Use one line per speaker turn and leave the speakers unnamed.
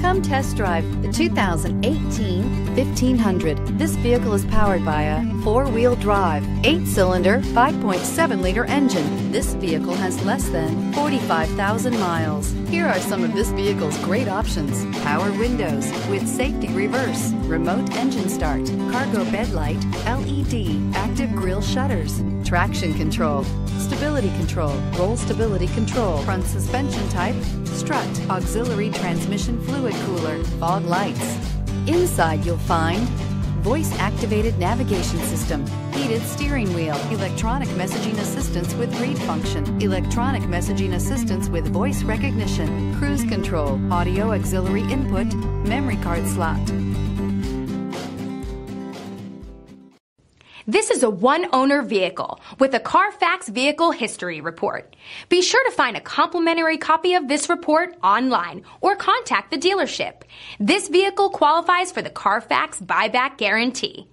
Come test drive the 2018 1500. This vehicle is powered by a 4-wheel drive, 8-cylinder, 5.7-liter engine. This vehicle has less than 45,000 miles. Here are some of this vehicle's great options: power windows with safety reverse, remote engine start, cargo bed light, LED, active grille shutters, traction control, stability control, roll stability control, front suspension type, strut, auxiliary transmission fluid cooler, fog lights. Inside you'll find voice-activated navigation system, heated steering wheel, electronic messaging assistance with read function, electronic messaging assistance with voice recognition, cruise control, audio auxiliary input, memory card slot.
This is a one-owner vehicle with a Carfax Vehicle History Report. Be sure to find a complimentary copy of this report online or contact the dealership. This vehicle qualifies for the Carfax Buyback Guarantee.